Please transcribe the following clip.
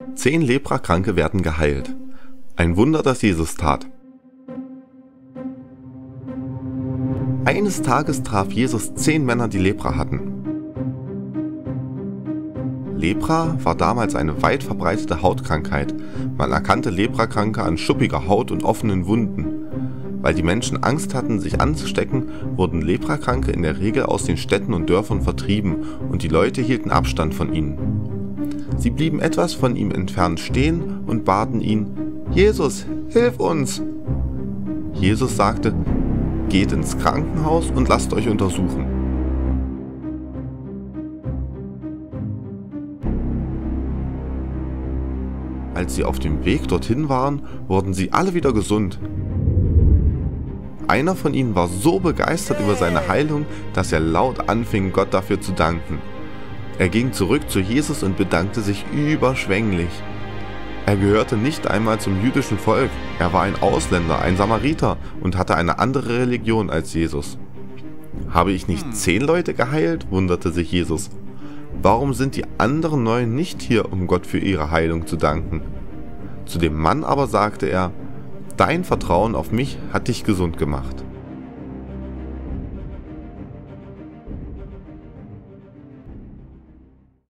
10 Leprakranke werden geheilt. Ein Wunder, das Jesus tat. Eines Tages traf Jesus 10 Männer, die Lepra hatten. Lepra war damals eine weit verbreitete Hautkrankheit. Man erkannte Leprakranke an schuppiger Haut und offenen Wunden. Weil die Menschen Angst hatten, sich anzustecken, wurden Leprakranke in der Regel aus den Städten und Dörfern vertrieben und die Leute hielten Abstand von ihnen. Sie blieben etwas von ihm entfernt stehen und baten ihn: Jesus, hilf uns! Jesus sagte: Geht ins Krankenhaus und lasst euch untersuchen. Als sie auf dem Weg dorthin waren, wurden sie alle wieder gesund. Einer von ihnen war so begeistert über seine Heilung, dass er laut anfing, Gott dafür zu danken. Er ging zurück zu Jesus und bedankte sich überschwänglich. Er gehörte nicht einmal zum jüdischen Volk, er war ein Ausländer, ein Samariter und hatte eine andere Religion als Jesus. Habe ich nicht 10 Leute geheilt? Wunderte sich Jesus. Warum sind die anderen 9 nicht hier, um Gott für ihre Heilung zu danken? Zu dem Mann aber sagte er: Dein Vertrauen auf mich hat dich gesund gemacht.